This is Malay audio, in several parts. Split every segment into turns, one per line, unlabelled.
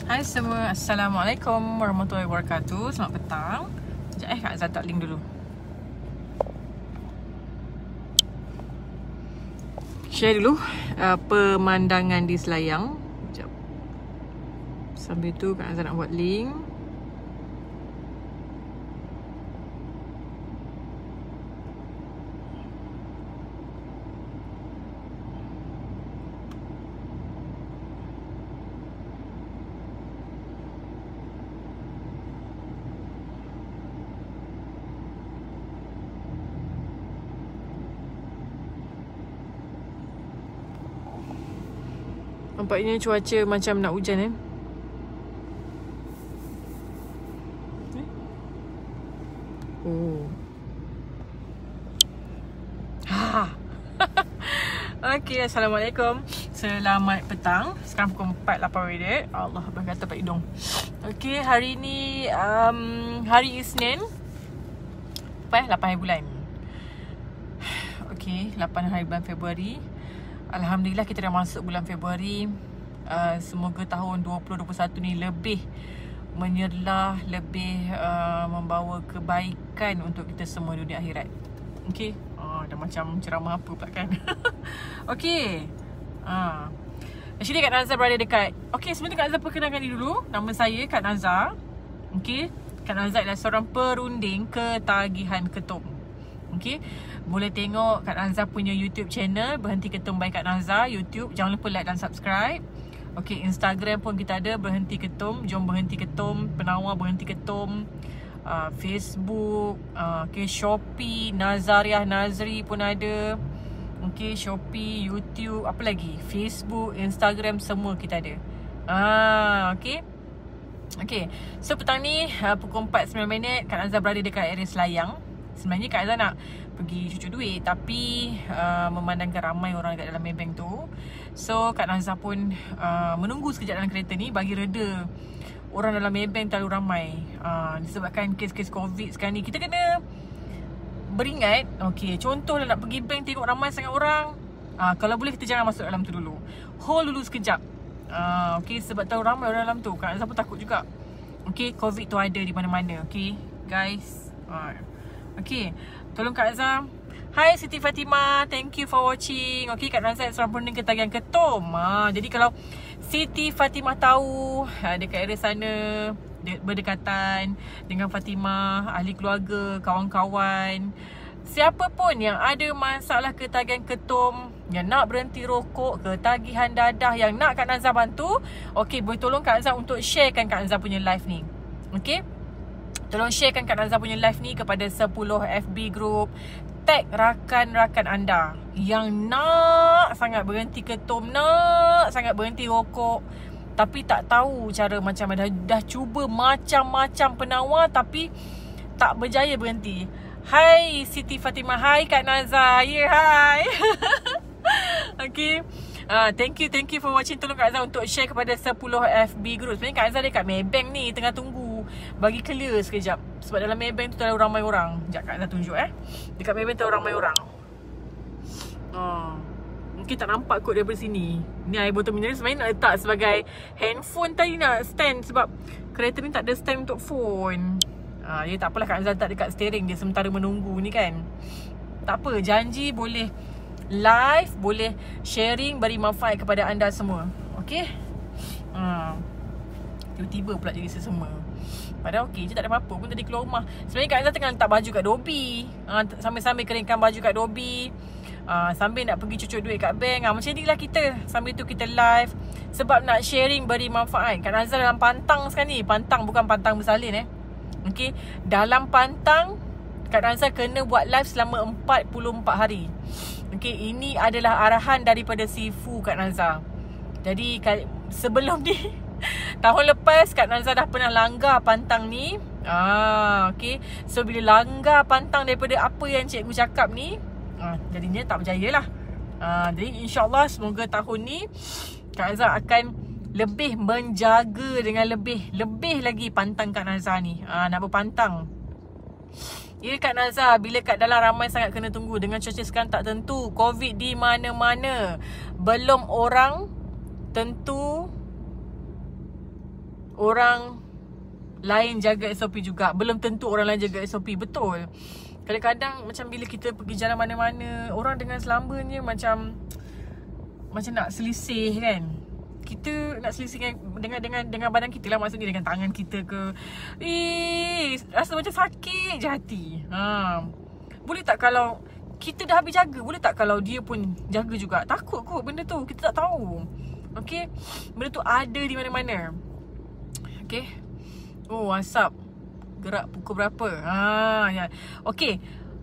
Hai semua, Assalamualaikum warahmatullahi wabarakatuh. Selamat petang. Sekejap Kak Azhar tak link dulu. Share dulu pemandangan di Selayang. Sekejap. Sambil tu Kak Azhar nak buat link. Nampaknya cuaca macam nak hujan Oh. Okey, Assalamualaikum. Selamat petang. Sekarang pukul 4.08 minit. Allah, abang kata pak hidung. Okey, hari ni hari Isnin. 8 hari bulan. Okey, 8 hari bulan Februari. Alhamdulillah kita dah masuk bulan Februari. Semoga tahun 2021 ni lebih menyerlah, lebih membawa kebaikan untuk kita semua dunia akhirat. Okey. Dah macam ceramah apa pula kan. Okey. Actually Kak Nazar berada dekat. Okey, sebelum tu Kak Nazar perkenalkan diri dulu. Nama saya Kak Nazar. Okey. Kak Nazar adalah seorang perunding ketagihan ketum. Okey. Boleh tengok Kak Nazar punya YouTube channel, Berhenti Ketum by Kak Nazar, YouTube. Jangan lupa like dan subscribe. Okey, Instagram pun kita ada, Berhenti Ketum, Jom Berhenti Ketum, Penawar Berhenti Ketum. Facebook, okay, Shopee, Nazariah Nazri pun ada. Okay, Shopee, YouTube, apa lagi? Facebook, Instagram, semua kita ada. Okay. Okay, so petang ni pukul 4.09 minit Kak Nazar berada dekat area Selayang. Sebenarnya Kak Nazar nak pergi cucuk duit, tapi memandangkan ramai orang dekat dalam Maybank tu, so Kak Nazar pun menunggu sekejap dalam kereta ni bagi reda orang dalam Maybank terlalu ramai. Disebabkan kes-kes COVID sekarang ni, kita kena beringat. Okay, contohlah nak pergi bank tengok ramai sangat orang, kalau boleh kita jangan masuk dalam tu dulu. Hold dulu sekejap. Okay, sebab terlalu ramai orang dalam tu, Kak Nazar pun takut juga. Okay, COVID tu ada di mana-mana. Okay guys, okay, tolong Kak Azhar. Hai Siti Fatimah, thank you for watching. Okay, Kak Nazar seorang perunding ketagihan ketum. Jadi kalau Siti Fatimah tahu dekat area sana berdekatan dengan Fatimah, ahli keluarga, kawan-kawan, siapa pun yang ada masalah ketagihan ketum, yang nak berhenti rokok, ketagihan dadah, yang nak Kak Nazar bantu, okay, boleh tolong Kak Nazar untuk sharekan Kak Nazar punya live ni. Okay, tolong sharekan Kak Nazar punya live ni kepada 10 FB group. Tag rakan-rakan anda yang nak sangat berhenti ketum, nak sangat berhenti rokok, tapi tak tahu cara macam mana. Dah cuba macam-macam penawar tapi tak berjaya berhenti. Hai Siti Fatimah, hai Kak Nazar. Ya, hai. Okay, thank you for watching. Tolong Kak Azhar untuk share kepada 10 FB group. Sebenarnya Kak Azhar dekat Maybank ni, tengah tunggu bagi clear sekejap. Sebab dalam Maybank tu terlalu ramai orang. Sekejap Kak Azhar tunjuk dekat Maybank terlalu ramai orang. Mungkin tak nampak kot daripada sini. Ni air botol mineral sebenarnya nak letak sebagai handphone tadi, nak stand. Sebab kereta ni tak ada stand untuk phone. Jadi tak apalah Kak Azhar letak dekat steering dia sementara menunggu ni kan. Tak apa, janji boleh live, boleh sharing, beri manfaat kepada anda semua. Okay. Tiba-tiba pula jadi sesama. Padahal okey je, tak ada apa-apa pun tadi keluar rumah. Sebenarnya Kak Azhar tengah letak baju kat Dobi. Sambil-sambil keringkan baju kat Dobi. Sambil nak pergi cucuk duit kat bank. Macam ni lah kita. Sambil tu kita live. Sebab nak sharing, beri manfaat. Kak Azhar dalam pantang sekarang ni. Pantang, bukan pantang bersalin okay. Dalam pantang Kak Azhar kena buat live selama 44 hari. Okay, ini adalah arahan daripada Sifu Kak Nazar. Jadi sebelum ni tahun lepas Kak Nazar dah pernah langgar pantang ni. Okay, so bila langgar pantang daripada apa yang cikgu cakap ni, jadinya tak berjaya lah. Jadi insyaAllah semoga tahun ni Kak Nazar akan lebih menjaga dengan lebih lagi pantang Kak Nazar ni. Nak berpantang. Ya Kak Nazar, bila kat dalam ramai sangat kena tunggu. Dengan cuaca sekarang tak tentu, COVID di mana-mana, belum orang tentu orang lain jaga SOP juga. Belum tentu orang lain jaga SOP. Betul. Kadang-kadang macam bila kita pergi jalan mana-mana, orang dengan selambanya macam nak selisih kan. Kita nak selisih dengan badan kita lah, maksudnya dengan tangan kita ke. Rasa macam sakit je hati. Boleh tak kalau kita dah habis jaga, boleh tak kalau dia pun jaga juga? Takut kot benda tu, kita tak tahu. Okay, benda tu ada di mana-mana. Okay. Oh, WhatsApp gerak pukul berapa? Ya. Okay.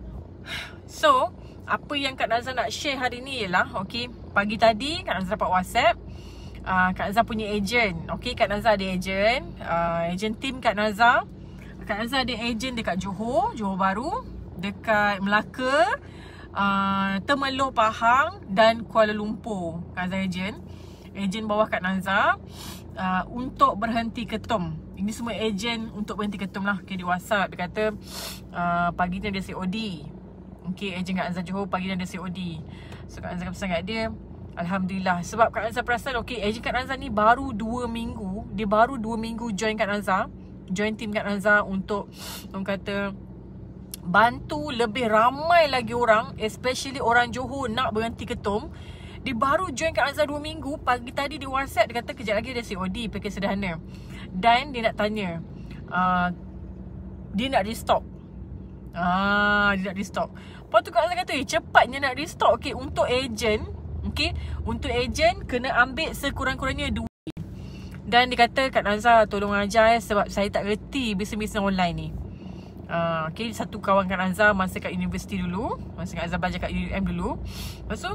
So, apa yang Kak Nazah nak share hari ni ialah, okay, pagi tadi Kak Nazah dapat WhatsApp. Kak Nazah punya ejen. Okay, Kak Nazah ada ejen. Ejen tim Kak Nazah. Kak Nazah ada ejen dekat Johor Bahru, dekat Melaka, Temerloh, Pahang dan Kuala Lumpur. Kak Nazah ejen bawah Kak Nazah untuk berhenti ketum. Ini semua ejen untuk berhenti ketum lah. Okay, di WhatsApp dia kata pagi ni ada COD. Okay, ejen Kak Nazah Johor pagi ni ada COD. So Kak Nazah pesan kat dia, Alhamdulillah. Sebab Kak Nazah perasan, okay, ejen Kak Nazah ni baru 2 minggu. Dia baru 2 minggu join Kak Nazah, join tim Kak Nazah untuk orang kata bantu lebih ramai lagi orang, especially orang Johor nak berhenti ketum. Dia baru join Kak Nazah 2 minggu. Pagi tadi di WhatsApp dia kata kejap lagi ada COD, pakej sederhana. Dan dia nak tanya, dia nak restock. Dia nak restock. Lepas tu Kak Nazah kata, cepatnya nak restock. Okay, untuk ejen, okay, untuk ejen kena ambil sekurang-kurangnya 2. Dan dia kata, Kak Nazah tolong ajar sebab saya tak reti bisnes-bisnes online ni. Okay, satu kawan Kak Nazah masa kat universiti dulu, masa Kak Nazah belajar kat UM dulu. Lepas tu,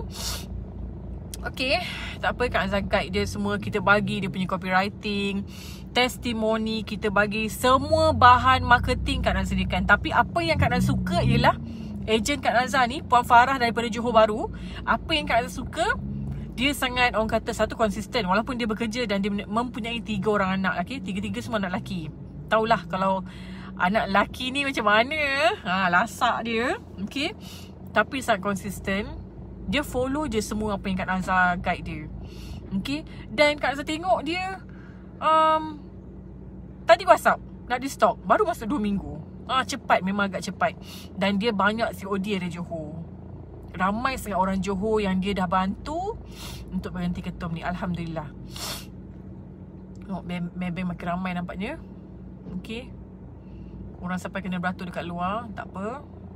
okay, tak apa, Kak Nazah guide dia semua. Kita bagi dia punya copywriting, testimoni, kita bagi semua bahan marketing Kak Nazah sediakan. Tapi apa yang Kak Nazah suka ialah ejen Kak Nazah ni, Puan Farah daripada Johor Bahru. Apa yang Kak Nazah suka, dia sangat, orang kata, satu konsisten. Walaupun dia bekerja dan dia mempunyai 3 orang anak. Okay, 3-3 semua anak lelaki. Taulah kalau anak lelaki ni macam mana, lasak dia. Okay, tapi sangat konsisten. Dia follow je semua apa yang Kak Nazah guide dia. Okay, dan Kak Nazah tengok dia tadi WhatsApp nak di stok, baru masuk 2 minggu. Cepat, memang agak cepat. Dan dia banyak COD dari Johor. Ramai sangat orang Johor yang dia dah bantu untuk berhenti ketum ni. Alhamdulillah. Memang makin ramai nampaknya. Okay, orang sampai kena beratur dekat luar. Tak apa.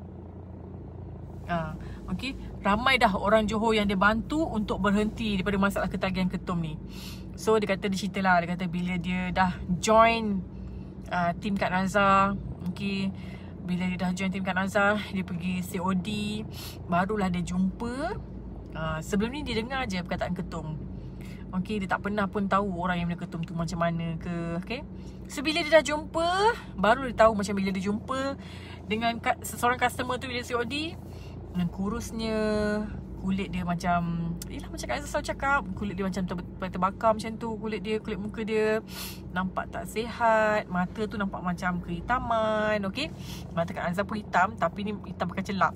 Okay, ramai dah orang Johor yang dia bantu untuk berhenti daripada masalah ketagihan ketum ni. So dia kata, dia cerita lah, dia kata bila dia dah join tim Kak Nazah, okay, bila dia dah join tim Kak Nazah, dia pergi COD, barulah dia jumpa. Sebelum ni dia dengar je perkataan ketum. Okay, dia tak pernah pun tahu orang yang bina ketum tu macam mana ke. Okay, so bila dia dah jumpa, baru dia tahu macam bila dia jumpa dengan seseorang customer tu bila COD, dengan kurusnya, kulit dia macam, yelah macam Kak Nazah selalu cakap, kulit dia macam terbakar macam tu. Kulit muka dia nampak tak sihat. Mata tu nampak macam kehitaman. Okay, mata Kak Nazah pun hitam, tapi ni hitam pakai celak.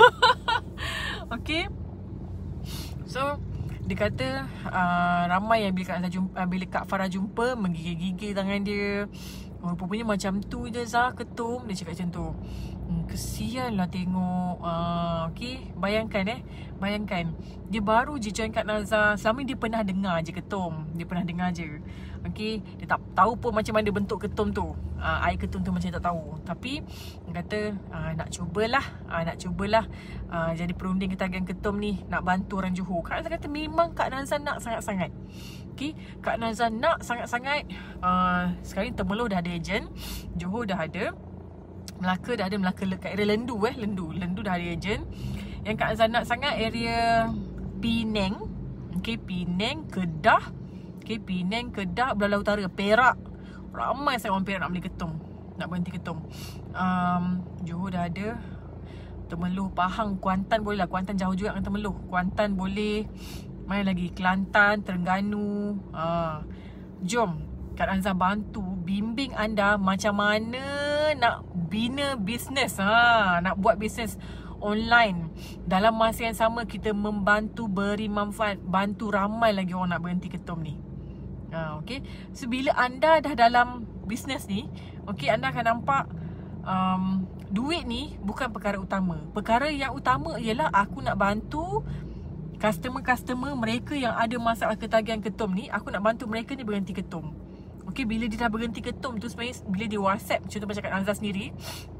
Okay, so dia kata ramai yang bila Kak Farah jumpa, menggigil-gigil tangan dia. Rupanya macam tu je Zah ketum. Dia cakap macam tu. Kesian lah tengok. Okay, bayangkan dia baru je join Kak Nazah. Selama ni dia pernah dengar je ketum. Dia pernah dengar je. Okay, dia tak tahu pun macam mana bentuk ketum tu. Air ketum tu macam tak tahu. Tapi dia kata nak cubalah jadi perunding ketagihan ketum ni, nak bantu orang Johor. Kak Nazah kata memang Kak Nazah nak sangat-sangat. Okay, Kak Nazah nak sangat-sangat. Sekarang Temerloh dah ada ejen, Johor dah ada, Melaka dah ada. Melaka kat area Lendu dah ada ejen. Yang Kak Nazah nak sangat area Penang. Okay, Penang, Kedah. Okay, Penang, Kedah, Belah Utara, Perak. Ramai sangat orang Perak nak beli ketum, nak berhenti ketum. Johor dah ada. Temerloh, Pahang, Kuantan boleh lah. Kuantan jauh juga dengan Temerloh. Kuantan boleh. Mana lagi? Kelantan, Terengganu. Jom Kak Nazah bantu, bimbing anda macam mana nak bina bisnes, nak buat bisnes online. Dalam masa yang sama kita membantu, beri manfaat, bantu ramai lagi orang nak berhenti ketum ni. Okay. So bila anda dah dalam bisnes ni, okay, anda akan nampak duit ni bukan perkara utama. Perkara yang utama ialah aku nak bantu customer-customer mereka yang ada masalah ketagihan ketum ni. Aku nak bantu mereka ni berhenti ketum. Okay, bila dia dah berhenti ketum tu sebenarnya bila dia WhatsApp, contoh macam Kak Nazar sendiri,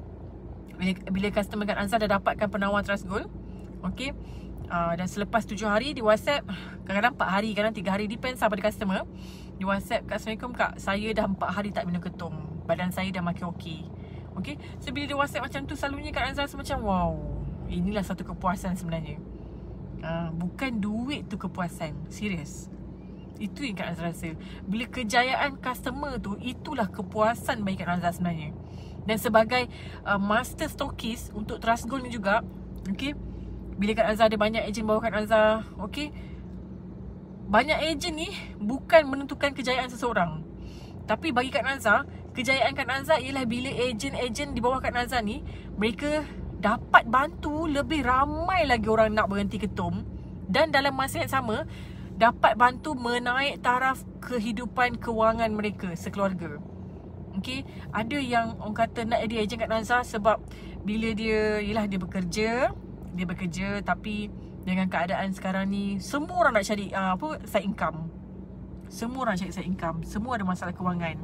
bila customer Kak Nazar dah dapatkan penawar Trust Gold, okay, dan selepas 7 hari di WhatsApp, kadang-kadang 4 hari, kadang 3 hari, depends lah pada customer. Di WhatsApp, Kak, Assalamualaikum Kak, saya dah 4 hari tak minum ketum, badan saya dah makin okey. Okay, so bila dia WhatsApp macam tu, selalunya Kak Nazar macam wow, inilah satu kepuasan sebenarnya. Bukan duit tu kepuasan, serius. Itu yang Kak Nazar rasa. Bila kejayaan customer tu, itulah kepuasan bagi Kak Nazar sebenarnya. Dan sebagai master stockist untuk Trust Gold ni juga, okay, bila Kak Nazar ada banyak ejen bawah Kak Nazar, okay, banyak ejen ni bukan menentukan kejayaan seseorang. Tapi bagi Kak Nazar, kejayaan Kak Nazar ialah bila ejen-ejen di bawah Kak Nazar ni, mereka dapat bantu lebih ramai lagi orang nak berhenti ketum. Dan dalam masa yang sama, dapat bantu menaik taraf kehidupan kewangan mereka sekeluarga. Okay, ada yang orang kata nak jadi ejen Kak Nazar sebab bila dia, yelah dia bekerja tapi dengan keadaan sekarang ni, semua orang nak cari side income. Semua orang cari side income. Semua ada masalah kewangan.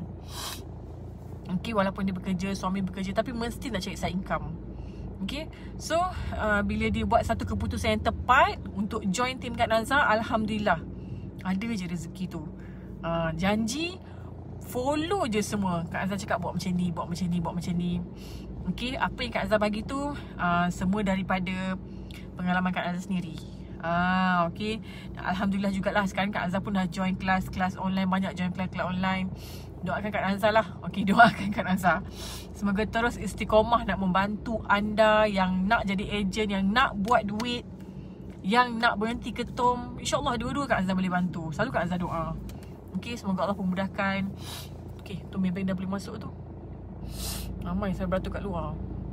Okay, walaupun dia bekerja, suami bekerja, tapi mesti nak cari side income. Okay, so bila dia buat satu keputusan yang tepat untuk join tim Kak Nazar, Alhamdulillah, ada je rezeki tu. Janji, follow je semua. Kak Nazar cakap buat macam ni, buat macam ni, buat macam ni. Okay, apa yang Kak Nazar bagi tu, semua daripada pengalaman Kak Nazar sendiri. Okay, Alhamdulillah jugalah sekarang Kak Nazar pun dah join kelas online, banyak join kelas online. Doakan Kak Nazar lah. Okay, doakan Kak Nazar, semoga terus istiqomah nak membantu anda yang nak jadi ejen, yang nak buat duit, yang nak berhenti ketum. InsyaAllah dua-dua Kak Nazar boleh bantu. Selalu Kak Nazar doa. Okay, semoga Allah pemudahkan. Okay, tu maybank dah boleh masuk tu. Ramai saya beratur kat luar.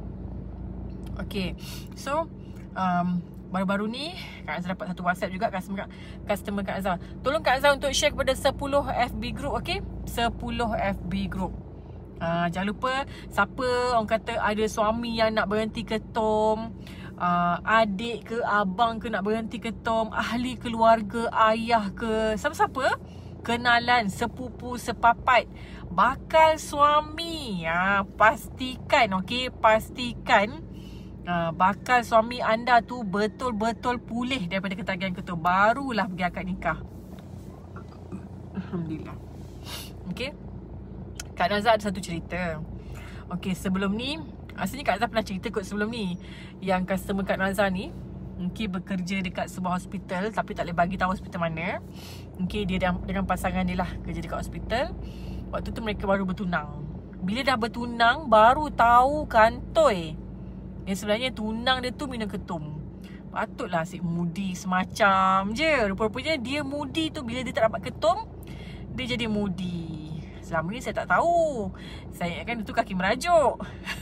Okay, so baru-baru ni Kak Nazar dapat satu WhatsApp juga, customer Kak Nazar. Tolong Kak Nazar untuk share kepada 10 FB group, okay? 10 FB group. Jangan lupa, siapa orang kata ada suami yang nak berhenti ketum, adik ke abang ke nak berhenti ketum, ahli keluarga, ayah ke, siapa-siapa, kenalan, sepupu, sepapat, bakal suami, pastikan, okay, pastikan bakal suami anda tu betul-betul pulih daripada ketagihan ketum, barulah pergi akad nikah. Alhamdulillah. Okay, Kak Nazar ada satu cerita. Okay, sebelum ni, asalnya Kak Nazar pernah cerita kot sebelum ni, yang customer Kak Nazar ni, okay, bekerja dekat sebuah hospital, tapi tak boleh bagi tahu hospital mana. Okay, dia dengan pasangan dia lah kerja dekat hospital. Waktu tu mereka baru bertunang. Bila dah bertunang, baru tahu kantoi yang sebenarnya tunang dia tu minum ketum. Patutlah asyik mudi semacam je. Rupa-rupanya dia mudi tu, bila dia tak dapat ketum, dia jadi mudi. Selama ni saya tak tahu. Saya ingatkan dia tu kaki merajuk.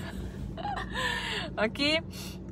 Okay,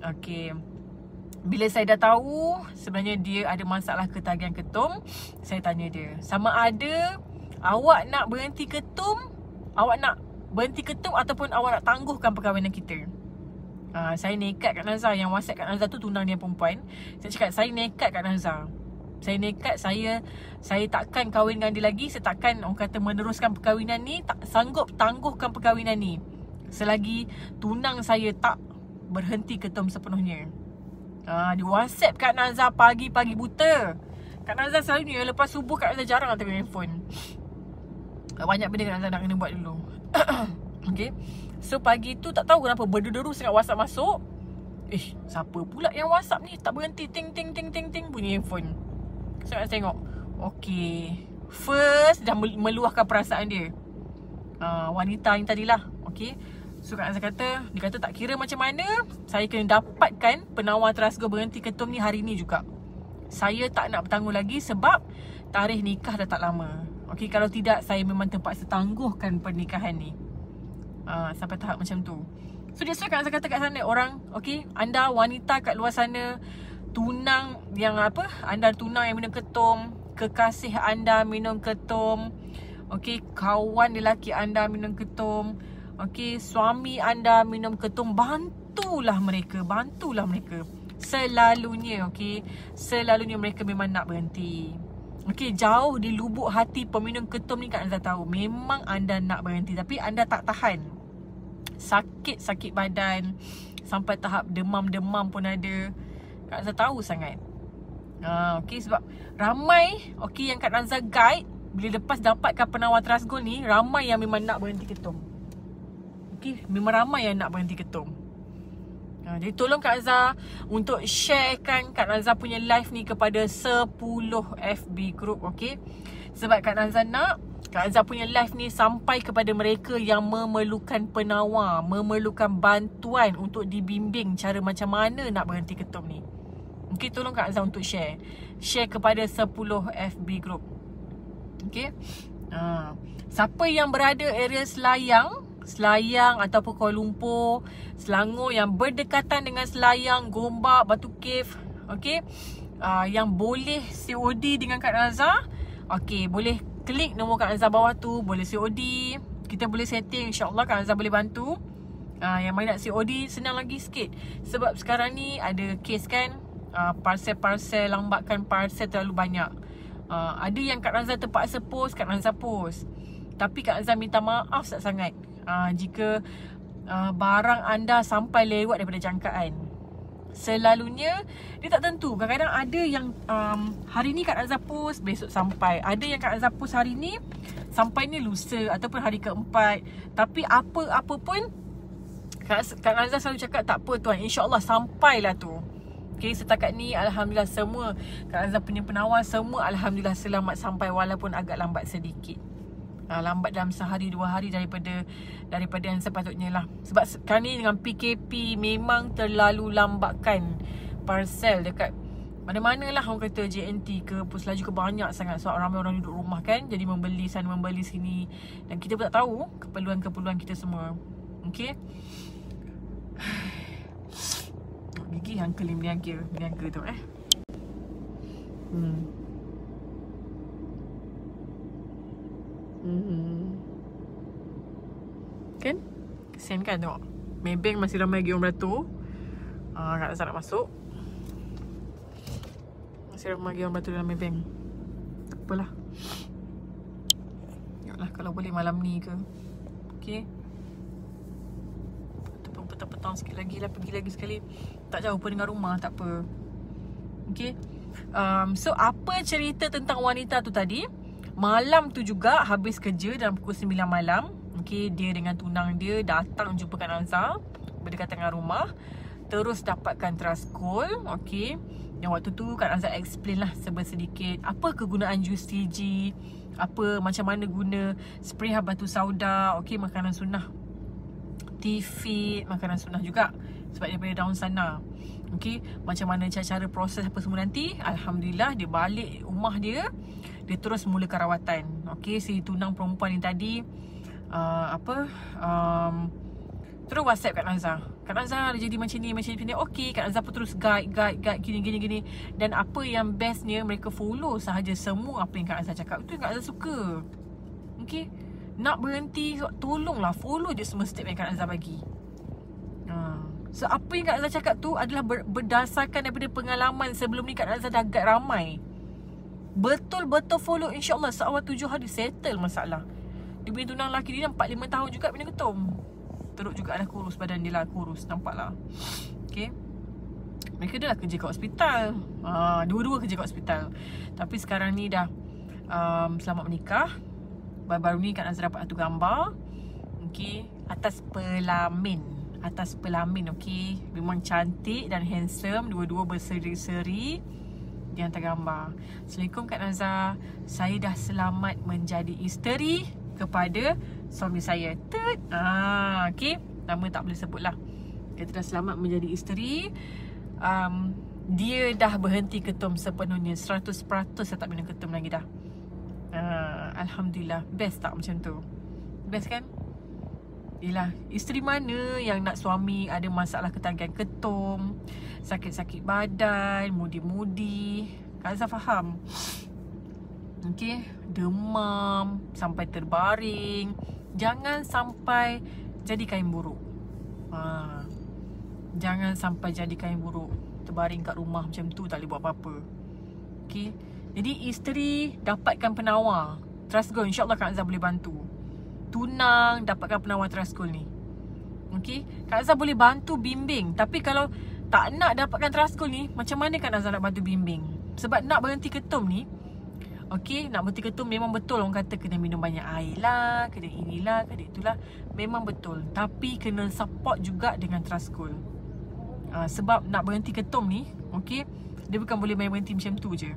bila saya dah tahu sebenarnya dia ada masalah ketagihan ketum, saya tanya dia, sama ada awak nak berhenti ketum, ataupun awak nak tangguhkan perkahwinan kita. Saya nekat Kak Nazar, yang WhatsApp Kak Nazar tu tunang dia perempuan. Saya cakap, saya nekat Kak Nazar. Saya nekat, saya takkan kahwin dengan dia lagi. Saya takkan orang kata meneruskan perkahwinan ni, tak sanggup tangguhkan perkahwinan ni selagi tunang saya tak berhenti ketum sepenuhnya. Di WhatsApp Kak Nazar pagi-pagi buta. Kak Nazar selalunya lepas subuh Kak Nazar jarang tengok handphone. Banyak benda Kak Nazar nak kena buat dulu. Okay, so pagi tu tak tahu kenapa berderu sangat WhatsApp masuk. Siapa pula yang WhatsApp ni tak berhenti ting ting ting ting ting bunyi handphone. So nak tengok. Okay, first dah meluahkan perasaan dia, wanita yang tadilah. Okay, so Kak Nazar kata, dia kata tak kira macam mana, saya kena dapatkan penawar Trust Gold berhenti ketum ni hari ni juga. Saya tak nak bertangguh lagi sebab tarikh nikah dah tak lama. Okay, kalau tidak saya memang terpaksa tangguhkan pernikahan ni. Sampai tahap macam tu. So dia Kak Nazar kata kat sana, orang, okay, anda wanita kat luar sana, tunang yang anda tunang yang minum ketum, kekasih anda minum ketum, okey, kawan lelaki anda minum ketum, okey, suami anda minum ketum, bantulah mereka. Selalunya, okey, selalunya mereka memang nak berhenti. Okey, jauh di lubuk hati peminum ketum ni Kak Nazar tahu memang anda nak berhenti, tapi anda tak tahan. Sakit badan, sampai tahap demam-demam pun ada. Kak Nazar tahu sangat. Okey, sebab ramai okey yang Kak Nazar guide, bila lepas dapatkan penawar Trustgold ni, ramai yang memang nak berhenti ketum. Okey, memang ramai yang nak berhenti ketum. Jadi tolong Kak Nazar untuk sharekan Kak Nazar punya live ni kepada 10 FB group, okey. Sebab Kak Nazar nak Kak Nazar punya live ni sampai kepada mereka yang memerlukan penawar, memerlukan bantuan untuk dibimbing cara macam mana nak berhenti ketum ni. Okey, tolong Kak Nazar untuk share kepada 10 FB group. Okey. Siapa yang berada area Selayang ataupun Kuala Lumpur, Selangor yang berdekatan dengan Selayang, Gombak, Batu Cave, okey, yang boleh COD dengan Kak Nazar, okey, boleh klik nombor Kak Nazar bawah tu, boleh COD. Kita boleh setting, insya-Allah Kak Nazar boleh bantu. Yang main nak COD senang lagi sikit. Sebab sekarang ni ada kes kan, parcel lambatkan parcel terlalu banyak. Ada yang Kak Nazar terpaksa post, Kak Nazar post. Tapi Kak Nazar minta maaf sangat jika barang anda sampai lewat daripada jangkaan. Selalunya dia tak tentu. Kadang-kadang ada yang hari ni Kak Nazar post, besok sampai. Ada yang Kak Nazar post hari ni, sampai ni lusa ataupun hari keempat. Tapi apa-apa pun Kak Nazar selalu cakap, tak apa tuan, insya-Allah sampailah tu. Okay, setakat ni Alhamdulillah semua Kak Nazar punya penawar semua Alhamdulillah selamat sampai, walaupun agak lambat sedikit. Lambat dalam sehari 2 hari daripada yang sepatutnya lah. Sebab sekarang ni dengan PKP memang terlalu lambatkan parcel dekat mana-mana lah, orang kata JNT ke Pus Laju ke, banyak sangat. Sebab ramai orang duduk rumah kan, jadi membeli sana membeli sini, dan kita pun tak tahu keperluan kita semua. Okay, gigi yang kelim niaga tu kan? Kesian kan tengok. Maybank masih ramai lagi orang beratur. Kak Nazar nak masuk. Masih ramai lagi orang beratur dalam Maybank. Tak apalah. Tengoklah kalau boleh malam ni ke. Okay, ataupun petang-petang sikit lagi lah, pergi lagi sekali. Tak jauh pun dengan rumah, tak apa. Okay, so apa cerita tentang wanita tu tadi? Malam tu juga habis kerja dalam pukul 9 malam. Okay, dia dengan tunang dia datang jumpa Kak Nazar, berdekatan dengan rumah. Terus dapatkan Trustgold. Okay, yang waktu tu Kak Nazar explain lah sedikit apa kegunaan jus TG, macam mana guna spray batu sauda. Okay, makanan sunnah, T-Fit, makanan sunnah juga sebab daripada daun sana. Okay, macam mana cara proses apa semua nanti. Alhamdulillah dia balik rumah dia terus mulakan rawatan. Okay, si tunang perempuan ni tadi terus WhatsApp Kak Nazar. Kak Nazar dia jadi macam ni. Okay, Kak Nazar pun terus guide gini. Dan apa yang bestnya, mereka follow sahaja semua apa yang Kak Nazar cakap. Itu yang Kak Nazar suka. Okay, nak berhenti, tolonglah follow je semua step yang Kak Nazar bagi. So apa yang Kak Nazar cakap tu adalah berdasarkan daripada pengalaman sebelum ni. Kak Nazar dah guide ramai. Betul-betul follow, insya-Allah seawal 7 hari settle masalah. Dia punya tunang lelaki dia 4-5 tahun juga minum ketum. Teruk juga dah kurus badan dia lah, kurus nampak lah. Okay, mereka dah lah kerja kat hospital. Dua-dua kerja kat hospital. Tapi sekarang ni dah selamat menikah. Baru-baru ni Kak Nazar dapat satu gambar. Okay, atas pelamin. Okay, memang cantik dan handsome, dua-dua berseri-seri. Dia hantar gambar. Assalamualaikum Kak Nazar, saya dah selamat menjadi isteri kepada suami saya. Okay, nama tak boleh sebut lah. Kita dah selamat menjadi isteri. Dia dah berhenti ketum sepenuhnya, 100% saya tak minum ketum lagi dah. Alhamdulillah. Best tak macam tu? Best kan? Yelah, isteri mana yang nak suami ada masalah ketagihan ketum, sakit-sakit badan, mudi-mudi. Kak Nazar faham. Okay, demam sampai terbaring. Jangan sampai jadi kain buruk. Jangan sampai jadi kain buruk, terbaring kat rumah macam tu, tak boleh buat apa-apa. Okay, jadi isteri dapatkan penawar Trust Gold, insyaAllah Kak Azhar boleh bantu. Tunang dapatkan penawar Trust Gold ni. Okay, Kak Azhar boleh bantu bimbing. Tapi kalau tak nak dapatkan Trust Gold ni, macam mana Kak Azhar nak bantu bimbing? Sebab nak berhenti ketum ni, okay, nak berhenti ketum memang betul orang kata kena minum banyak air lah, kena inilah, kena itulah. Memang betul. Tapi kena support juga dengan Trust Gold. Sebab nak berhenti ketum ni, okay, dia bukan boleh main berhenti macam tu je.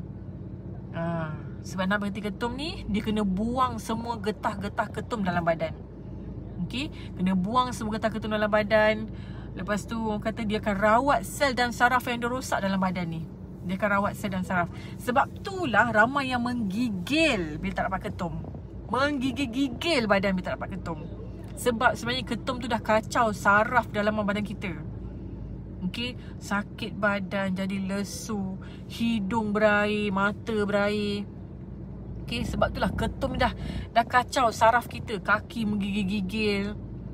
Sebab nak berhenti ketum ni, dia kena buang semua getah-getah ketum dalam badan. Okay, kena buang semua getah ketum dalam badan. Lepas tu orang kata dia akan rawat sel dan saraf yang dah rosak dalam badan ni. Dia akan rawat sel dan saraf. Sebab itulah ramai yang menggigil bila tak dapat ketum. Menggigil-gigil badan bila tak dapat ketum. Sebab sebenarnya ketum tu dah kacau saraf dalam badan kita. Okay, sakit badan, jadi lesu, hidung berair, mata berair. Okay, sebab itulah ketum dah kacau saraf kita. Kaki menggigil-gigil.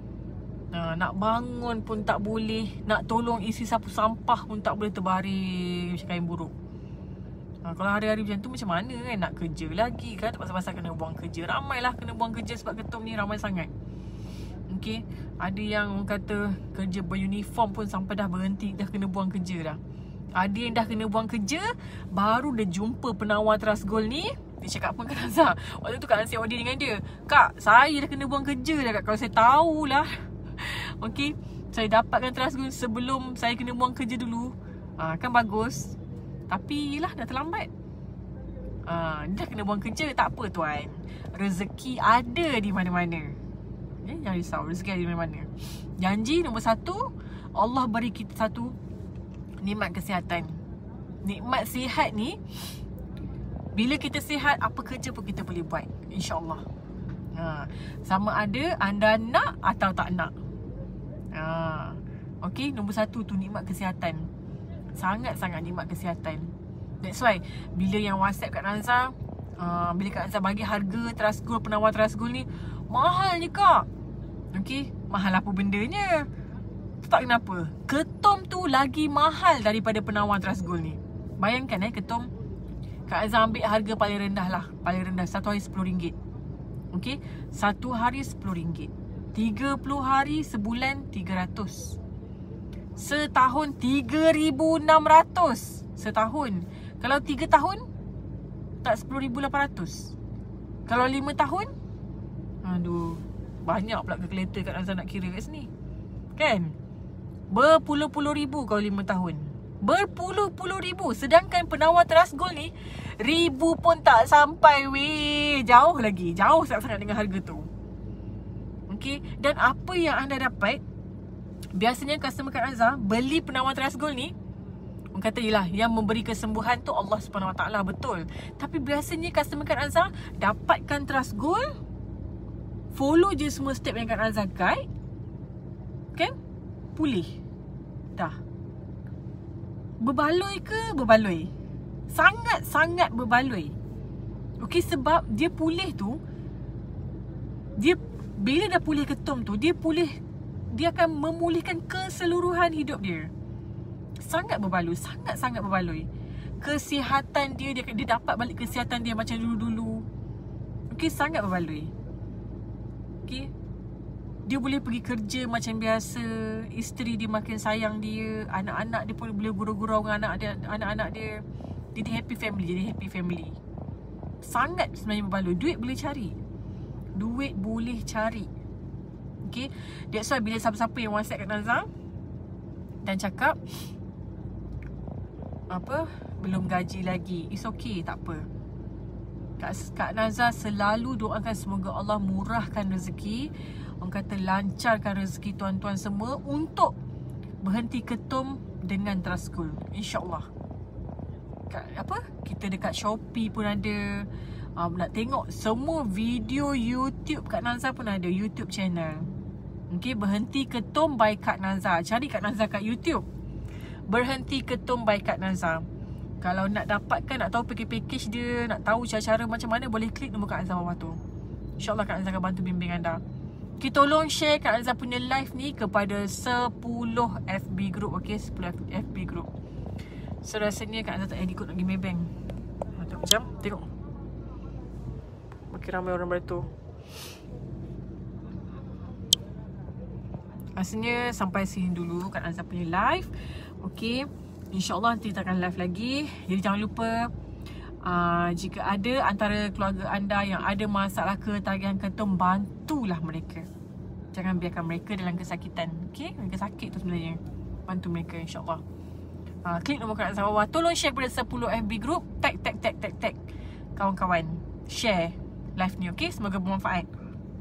Nak bangun pun tak boleh. Nak tolong isi sapu sampah pun tak boleh, terbaring macam kain buruk. Kalau hari-hari macam tu macam mana kan? Nak kerja lagi kan? Tak pasal-pasal kena buang kerja. Ramailah kena buang kerja sebab ketum ni, ramai sangat. Okay, ada yang orang kata kerja beruniform pun sampai dah berhenti, dah kena buang kerja dah. Ada yang dah kena buang kerja, baru dia jumpa penawar Trust Gold ni. Dia cakap apa Kak Azhar? Waktu tu Kak Azhar order dengan dia, Kak, saya dah kena buang kerja dah Kak. Kalau saya tahulah, okay, saya dapatkan Trust Gold sebelum saya kena buang kerja dulu, kan bagus. Tapi yelah, dah terlambat. Dia dah kena buang kerja. Tak apa tuan, rezeki ada di mana-mana. Jangan risau, rezeki ada di mana-mana. Janji nombor satu, Allah beri kita satu nikmat kesihatan. Nikmat sihat ni, bila kita sihat, apa kerja pun kita boleh buat, InsyaAllah. Sama ada anda nak atau tak nak. Okay, nombor satu tu nikmat kesihatan. Sangat-sangat nikmat kesihatan. That's why bila yang WhatsApp Kak Nazar, bila Kak Nazar bagi harga Trust Gold, penawar Trust Gold ni, mahal ni Kak. Okay, mahal apa bendanya? Tak kenapa, ketum tu lagi mahal daripada penawar Trust Gold ni. Bayangkan ketum, Kak Azhar ambil harga paling rendah lah. Paling rendah, satu hari RM10. Okay, satu hari RM10. 30 hari sebulan 300. Setahun 3,600. Setahun. Kalau 3 tahun, tak 10,800. Kalau 5 tahun, aduh, banyak pula kalkulator Kak Nazar nak kira kat sini, kan? Berpuluh-puluh ribu kalau 5 tahun. Berpuluh-puluh ribu. Sedangkan penawar Trust Gold ni, ribu pun tak sampai weh. Jauh lagi. Jauh sangat-sangat dengan harga tu. Okay, dan apa yang anda dapat, biasanya customer Kak Nazar beli penawar Trust Gold ni, orang kata yelah, yang memberi kesembuhan tu Allah SWT, betul. Tapi biasanya customer Kak Nazar dapatkan Trust Gold, follow je semua step yang Kak Nazar guide, kan? Pulih. Dah. Berbaloi ke? Berbaloi. Sangat-sangat berbaloi. Okay, sebab dia pulih tu, dia bila dah pulih ketum tu, dia akan memulihkan keseluruhan hidup dia. Sangat berbaloi. Sangat-sangat berbaloi. Kesihatan dia dapat balik kesihatan dia macam dulu-dulu. Okay, sangat berbaloi. Okay, dia boleh pergi kerja macam biasa. Isteri dia makin sayang dia. Anak-anak dia pun boleh gurau-gurau dengan anak-anak dia. Jadi happy family. Sangat sebenarnya berbaloi. Duit boleh cari. Okay, that's why bila siapa-siapa yang WhatsApp Kak Nazar dan cakap apa, belum gaji lagi, it's okay, tak apa. Kak Nazar selalu doakan semoga Allah murahkan rezeki, orang kata lancarkan rezeki tuan-tuan semua untuk berhenti ketum dengan Trust Gold, InsyaAllah. Kita dekat Shopee pun ada. Nak tengok semua video YouTube Kak Nazar pun ada, YouTube channel. Okay, Berhenti Ketum by Kak Nazar. Cari Kak Nazar kat YouTube, Berhenti Ketum by Kak Nazar. Kalau nak dapatkan, nak tahu package dia, nak tahu cara-cara macam mana, boleh klik nombor Kak Azhar bawah tu. InsyaAllah Kak Azhar akan bantu bimbing anda. Okay, tolong share Kak Azhar punya live ni kepada 10 FB group. Okay, 10 FB group. So rasanya Kak Azhar tak payah ikut nak pergi Maybank. Tengok jam, tengok. Makin ramai orang beratur. Rasanya sampai sini dulu Kak Azhar punya live. Okay, InsyaAllah nanti kita akan live lagi. Jadi jangan lupa, jika ada antara keluarga anda yang ada masalah ketagihan ketum, bantulah mereka. Jangan biarkan mereka dalam kesakitan. Okay, mereka sakit tu sebenarnya. Bantu mereka insyaAllah. Klik nombor Kak Azhar bawah. Tolong share kepada 10 FB group. Tag kawan-kawan. Share live ni, okay? Semoga bermanfaat.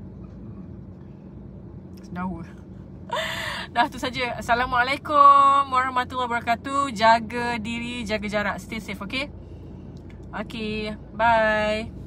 Sedawa. Dah tu saja. Assalamualaikum warahmatullahi wabarakatuh. Jaga diri, jaga jarak. Stay safe, okay? Okay, bye.